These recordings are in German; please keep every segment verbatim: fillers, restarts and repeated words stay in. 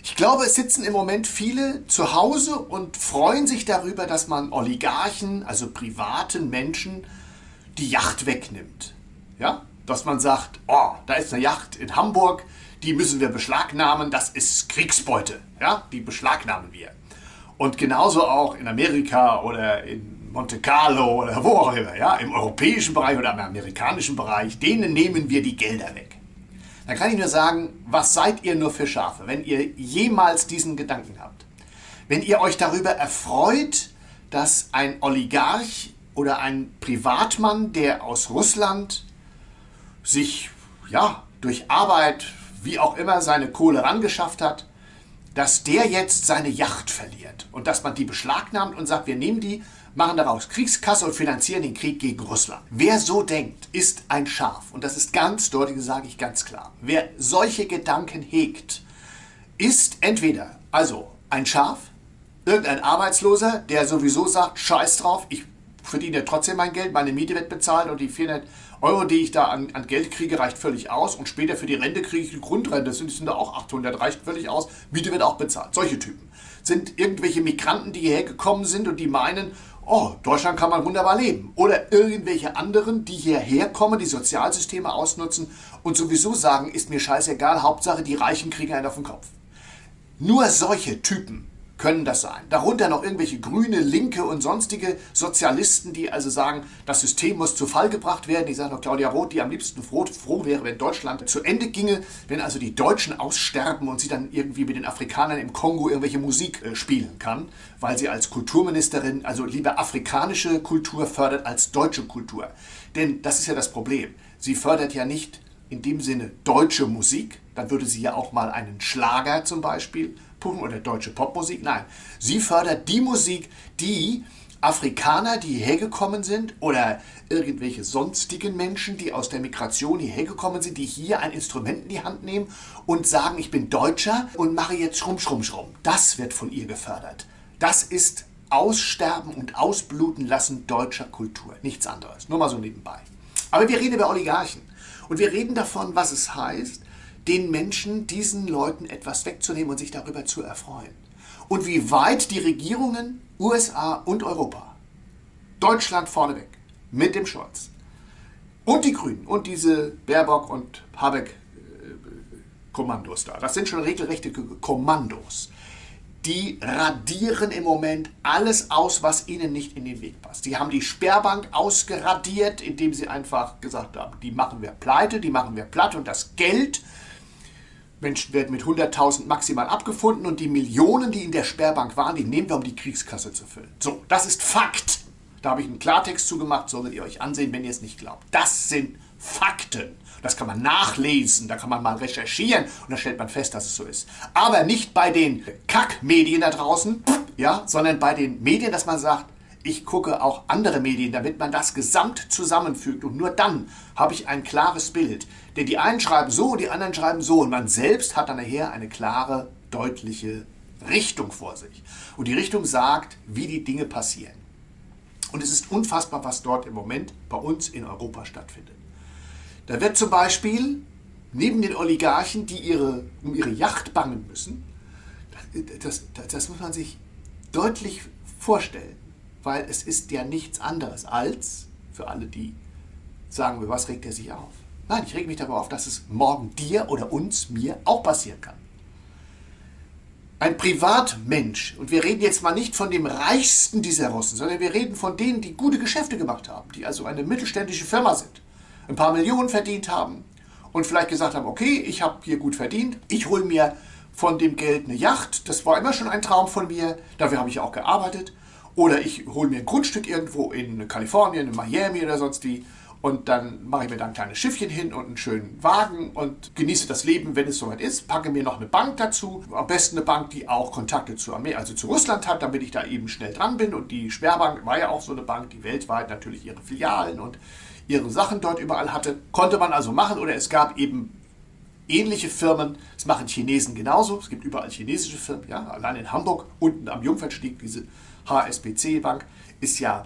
Ich glaube, es sitzen im Moment viele zu Hause und freuen sich darüber, dass man Oligarchen, also privaten Menschen, die Yacht wegnimmt. Ja? Dass man sagt, oh, da ist eine Yacht in Hamburg, die müssen wir beschlagnahmen, das ist Kriegsbeute. Ja? Die beschlagnahmen wir. Und genauso auch in Amerika oder in Monte Carlo oder wo auch immer, ja? Im europäischen Bereich oder im amerikanischen Bereich, denen nehmen wir die Gelder weg. Dann kann ich nur sagen, was seid ihr nur für Schafe, wenn ihr jemals diesen Gedanken habt. Wenn ihr euch darüber erfreut, dass ein Oligarch oder ein Privatmann, der aus Russland sich ja, durch Arbeit, wie auch immer, seine Kohle rangeschafft hat, dass der jetzt seine Yacht verliert und dass man die beschlagnahmt und sagt, wir nehmen die, machen daraus Kriegskasse und finanzieren den Krieg gegen Russland. Wer so denkt, ist ein Schaf. Und das ist ganz deutlich, sage ich ganz klar. Wer solche Gedanken hegt, ist entweder also ein Schaf, irgendein Arbeitsloser, der sowieso sagt, scheiß drauf, ich verdiene trotzdem mein Geld, meine Miete wird bezahlt und die vierhundert Euro, die ich da an, an Geld kriege, reicht völlig aus. Und später für die Rente kriege ich die Grundrente, das sind, das sind da auch achthundert, reicht völlig aus. Miete wird auch bezahlt. Solche Typen sind irgendwelche Migranten, die hierher gekommen sind und die meinen, oh, Deutschland kann man wunderbar leben. Oder irgendwelche anderen, die hierher kommen, die Sozialsysteme ausnutzen und sowieso sagen, ist mir scheißegal, Hauptsache die Reichen kriegen einen auf den Kopf. Nur solche Typen können das sein. Darunter noch irgendwelche Grüne, Linke und sonstige Sozialisten, die also sagen, das System muss zu Fall gebracht werden. Ich sage noch Claudia Roth, die am liebsten froh, froh wäre, wenn Deutschland zu Ende ginge, wenn also die Deutschen aussterben und sie dann irgendwie mit den Afrikanern im Kongo irgendwelche Musik äh, spielen kann, weil sie als Kulturministerin also lieber afrikanische Kultur fördert als deutsche Kultur. Denn das ist ja das Problem. Sie fördert ja nicht in dem Sinne deutsche Musik, dann würde sie ja auch mal einen Schlager zum Beispiel oder deutsche Popmusik. Nein, sie fördert die Musik, die Afrikaner, die hierher gekommen sind oder irgendwelche sonstigen Menschen, die aus der Migration hierher gekommen sind, die hier ein Instrument in die Hand nehmen und sagen, ich bin Deutscher und mache jetzt Schrumm, Schrumm, Schrumm. Das wird von ihr gefördert. Das ist Aussterben und Ausbluten lassen deutscher Kultur. Nichts anderes. Nur mal so nebenbei. Aber wir reden über Oligarchen. Und wir reden davon, was es heißt, den Menschen, diesen Leuten etwas wegzunehmen und sich darüber zu erfreuen. Und wie weit die Regierungen U S A und Europa, Deutschland vorneweg, mit dem Scholz und die Grünen und diese Baerbock und Habeck-Kommandos da, das sind schon regelrechte Kommandos, die radieren im Moment alles aus, was ihnen nicht in den Weg passt. Sie haben die Sperrbank ausgeradiert, indem sie einfach gesagt haben, die machen wir pleite, die machen wir platt und das Geld, Menschen werden mit hunderttausend maximal abgefunden und die Millionen, die in der Sperrbank waren, die nehmen wir, um die Kriegskasse zu füllen. So, das ist Fakt. Da habe ich einen Klartext zugemacht, solltet ihr euch ansehen, wenn ihr es nicht glaubt. Das sind Fakten. Das kann man nachlesen, da kann man mal recherchieren und dann stellt man fest, dass es so ist. Aber nicht bei den Kackmedien da draußen, ja, sondern bei den Medien, dass man sagt, ich gucke auch andere Medien, damit man das gesamt zusammenfügt. Und nur dann habe ich ein klares Bild. Denn die einen schreiben so, die anderen schreiben so. Und man selbst hat dann nachher eine klare, deutliche Richtung vor sich. Und die Richtung sagt, wie die Dinge passieren. Und es ist unfassbar, was dort im Moment bei uns in Europa stattfindet. Da wird zum Beispiel neben den Oligarchen, die ihre, um ihre Yacht bangen müssen, das, das, das muss man sich deutlich vorstellen. Weil es ist ja nichts anderes als, für alle, die sagen, wir, was regt er sich auf? Nein, ich reg mich darüber auf, dass es morgen dir oder uns, mir auch passieren kann. Ein Privatmensch, und wir reden jetzt mal nicht von dem reichsten dieser Russen, sondern wir reden von denen, die gute Geschäfte gemacht haben, die also eine mittelständische Firma sind, ein paar Millionen verdient haben und vielleicht gesagt haben, okay, ich habe hier gut verdient, ich hole mir von dem Geld eine Yacht, das war immer schon ein Traum von mir, dafür habe ich auch gearbeitet. Oder ich hole mir ein Grundstück irgendwo in Kalifornien, in Miami oder sonst wie und dann mache ich mir da ein kleines Schiffchen hin und einen schönen Wagen und genieße das Leben, wenn es soweit ist. Packe mir noch eine Bank dazu, am besten eine Bank, die auch Kontakte zu Amerika, also zu Russland hat, damit ich da eben schnell dran bin. Und die Sperrbank war ja auch so eine Bank, die weltweit natürlich ihre Filialen und ihre Sachen dort überall hatte. Konnte man also machen oder es gab eben ähnliche Firmen, das machen Chinesen genauso, es gibt überall chinesische Firmen, ja, allein in Hamburg, unten am Jungfernstieg, diese H S B C Bank, ist ja,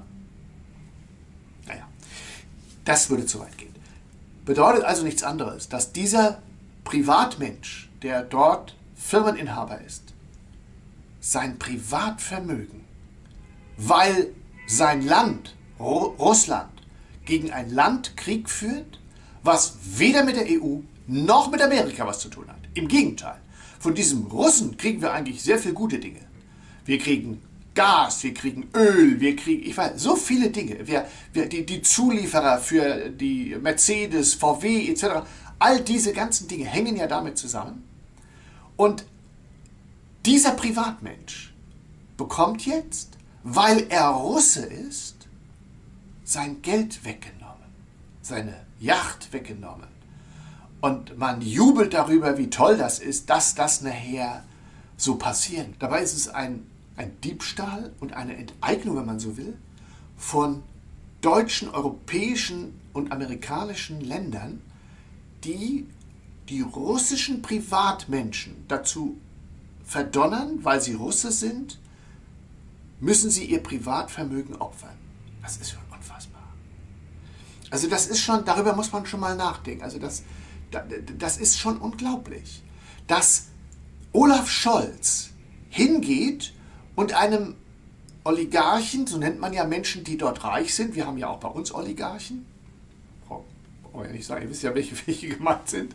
naja, das würde zu weit gehen. Bedeutet also nichts anderes, dass dieser Privatmensch, der dort Firmeninhaber ist, sein Privatvermögen, weil sein Land, Ru- Russland, gegen ein Land Krieg führt, was weder mit der E U noch mit Amerika was zu tun hat. Im Gegenteil, von diesem Russen kriegen wir eigentlich sehr viele gute Dinge. Wir kriegen Gas, wir kriegen Öl, wir kriegen, ich weiß, so viele Dinge. Wir, wir, die, die Zulieferer für die Mercedes, V W et cetera, all diese ganzen Dinge hängen ja damit zusammen. Und dieser Privatmensch bekommt jetzt, weil er Russe ist, sein Geld weggenommen, seine Yacht weggenommen. Und man jubelt darüber, wie toll das ist, dass das nachher so passiert. Dabei ist es ein, ein Diebstahl und eine Enteignung, wenn man so will, von deutschen, europäischen und amerikanischen Ländern, die die russischen Privatmenschen dazu verdonnern, weil sie Russe sind, müssen sie ihr Privatvermögen opfern. Das ist schon unfassbar. Also das ist schon, darüber muss man schon mal nachdenken. Also das, das ist schon unglaublich, dass Olaf Scholz hingeht und einem Oligarchen, so nennt man ja Menschen, die dort reich sind, wir haben ja auch bei uns Oligarchen, brauche ich ja nicht sagen, ihr wisst ja, welche, welche gemeint sind,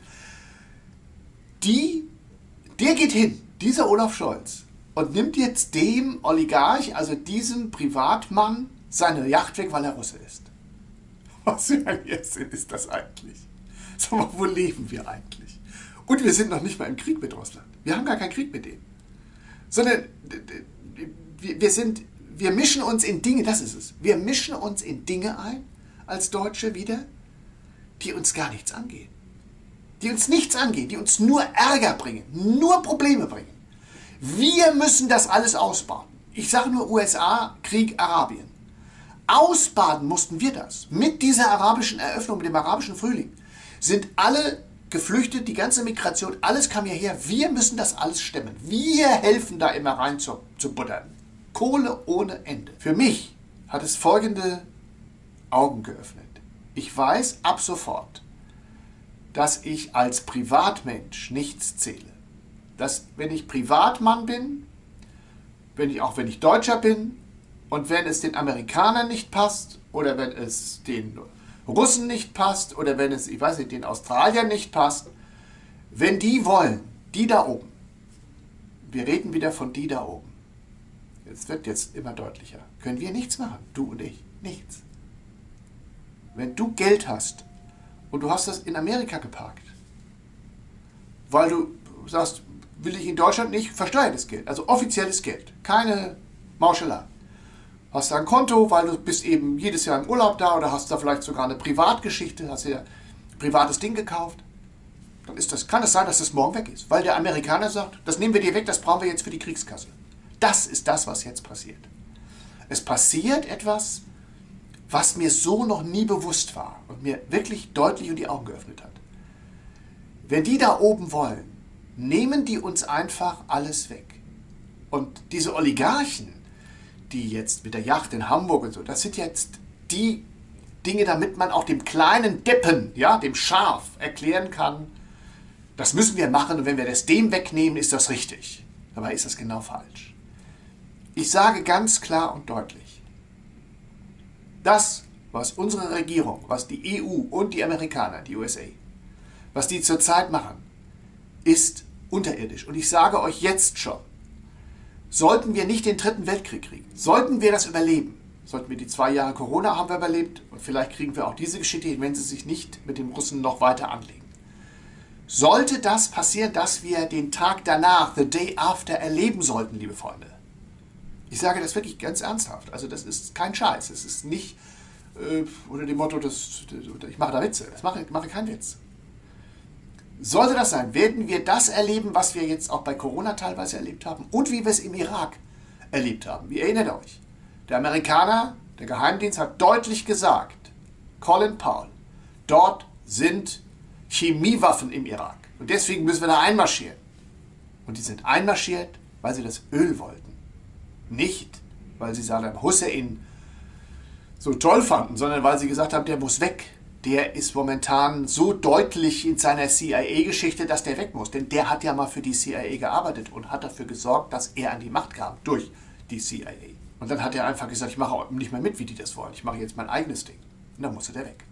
die, der geht hin, dieser Olaf Scholz, und nimmt jetzt dem Oligarch, also diesem Privatmann, seine Yacht weg, weil er Russe ist. Was für ein Irrsinn ist das eigentlich? Sag mal, wo leben wir eigentlich? Und wir sind noch nicht mal im Krieg mit Russland. Wir haben gar keinen Krieg mit denen. Sondern wir, sind, wir mischen uns in Dinge, das ist es. Wir mischen uns in Dinge ein, als Deutsche wieder, die uns gar nichts angehen. Die uns nichts angehen, die uns nur Ärger bringen, nur Probleme bringen. Wir müssen das alles ausbaden. Ich sage nur U S A, Krieg, Arabien. Ausbaden mussten wir das. Mit dieser arabischen Eröffnung, mit dem arabischen Frühling, sind alle geflüchtet, die ganze Migration, alles kam hierher. Wir müssen das alles stemmen. Wir helfen da immer rein zu, zu buttern. Kohle ohne Ende. Für mich hat es folgende Augen geöffnet. Ich weiß ab sofort, dass ich als Privatmensch nichts zähle. Dass, wenn ich Privatmann bin, wenn ich, auch wenn ich Deutscher bin, und wenn es den Amerikanern nicht passt, oder wenn es den Russen nicht passt, oder wenn es, ich weiß nicht, den Australiern nicht passt, wenn die wollen, die da oben, wir reden wieder von die da oben, es wird jetzt immer deutlicher, können wir nichts machen, du und ich, nichts. Wenn du Geld hast und du hast das in Amerika geparkt, weil du sagst, will ich in Deutschland nicht, versteuertes Geld, also offizielles Geld, keine Mauschelei. Hast da ein Konto, weil du bist eben jedes Jahr im Urlaub da oder hast da vielleicht sogar eine Privatgeschichte, hast dir ein privates Ding gekauft, dann ist das, kann es sein, dass das morgen weg ist. Weil der Amerikaner sagt, das nehmen wir dir weg, das brauchen wir jetzt für die Kriegskasse. Das ist das, was jetzt passiert. Es passiert etwas, was mir so noch nie bewusst war und mir wirklich deutlich in die Augen geöffnet hat. Wenn die da oben wollen, nehmen die uns einfach alles weg. Und diese Oligarchen, die jetzt mit der Yacht in Hamburg und so, das sind jetzt die Dinge, damit man auch dem kleinen Deppen, ja, dem Schaf erklären kann, das müssen wir machen und wenn wir das dem wegnehmen, ist das richtig. Dabei ist das genau falsch. Ich sage ganz klar und deutlich, das, was unsere Regierung, was die E U und die Amerikaner, die U S A, was die zurzeit machen, ist unterirdisch. Und ich sage euch jetzt schon, sollten wir nicht den dritten Weltkrieg kriegen, sollten wir das überleben, sollten wir die zwei Jahre Corona haben wir überlebt und vielleicht kriegen wir auch diese Geschichte hin, wenn sie sich nicht mit dem Russen noch weiter anlegen. Sollte das passieren, dass wir den Tag danach, the day after, erleben sollten, liebe Freunde. Ich sage das wirklich ganz ernsthaft. Also das ist kein Scheiß. Es ist nicht äh, unter dem Motto, das, ich mache da Witze. Das mache, mache keinen Witz. Sollte das sein, werden wir das erleben, was wir jetzt auch bei Corona teilweise erlebt haben und wie wir es im Irak erlebt haben. Ihr erinnert euch, der Amerikaner, der Geheimdienst hat deutlich gesagt, Colin Powell, dort sind Chemiewaffen im Irak und deswegen müssen wir da einmarschieren. Und die sind einmarschiert, weil sie das Öl wollten. Nicht, weil sie Saddam Hussein so toll fanden, sondern weil sie gesagt haben, der muss weg. der ist momentan so deutlich in seiner C I A-Geschichte, dass der weg muss. Denn der hat ja mal für die C I A gearbeitet und hat dafür gesorgt, dass er an die Macht kam durch die C I A. Und dann hat er einfach gesagt, ich mache auch nicht mehr mit, wie die das wollen. Ich mache jetzt mein eigenes Ding. Und dann musste der weg.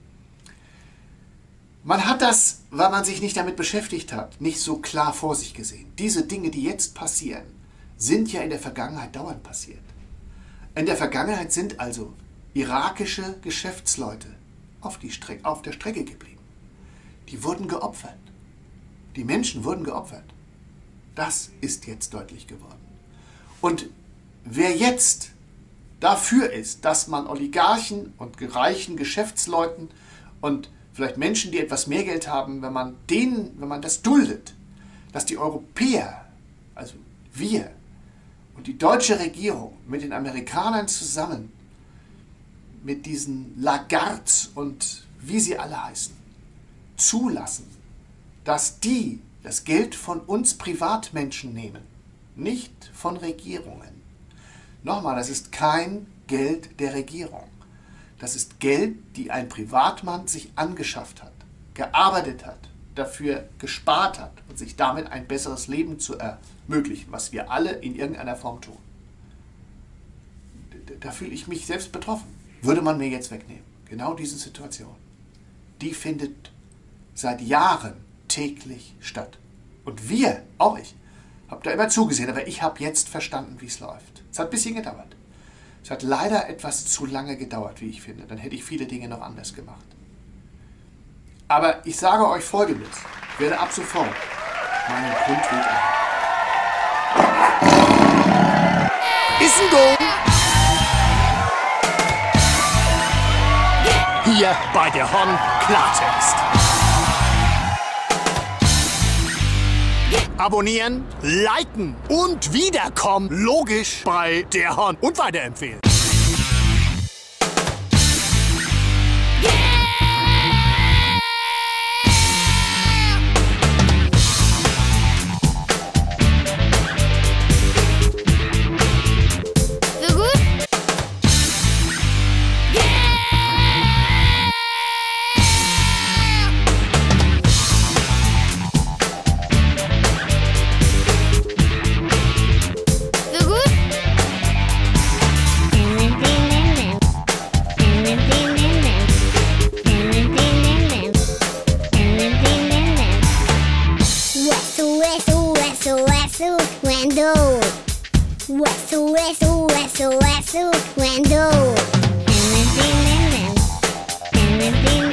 Man hat das, weil man sich nicht damit beschäftigt hat, nicht so klar vor sich gesehen. Diese Dinge, die jetzt passieren, sind ja in der Vergangenheit dauernd passiert. In der Vergangenheit sind also irakische Geschäftsleute auf, die Strecke, auf der Strecke geblieben. Die wurden geopfert. Die Menschen wurden geopfert. Das ist jetzt deutlich geworden. Und wer jetzt dafür ist, dass man Oligarchen und reichen Geschäftsleuten und vielleicht Menschen, die etwas mehr Geld haben, wenn man denen, wenn man das duldet, dass die Europäer, also wir und die deutsche Regierung mit den Amerikanern zusammen, mit diesen Lagards und wie sie alle heißen, zulassen, dass die das Geld von uns Privatmenschen nehmen, nicht von Regierungen. Nochmal, das ist kein Geld der Regierung. Das ist Geld, die ein Privatmann sich angeschafft hat, gearbeitet hat, dafür gespart hat und sich damit ein besseres Leben zu ermöglichen, was wir alle in irgendeiner Form tun. Da fühle ich mich selbst betroffen. Würde man mir jetzt wegnehmen. Genau diese Situation. Die findet seit Jahren täglich statt. Und wir, auch ich, habe da immer zugesehen, aber ich habe jetzt verstanden, wie es läuft. Es hat ein bisschen gedauert. Es hat leider etwas zu lange gedauert, wie ich finde. Dann hätte ich viele Dinge noch anders gemacht. Aber ich sage euch Folgendes. Ich werde ab sofort meinen Grundweg an. Ist ein Go! Hier bei der Hon Klartext. Abonnieren, liken und wiederkommen. Logisch bei der Hon und weiterempfehlen. Eso, eso, eso, eso, eso, cuando.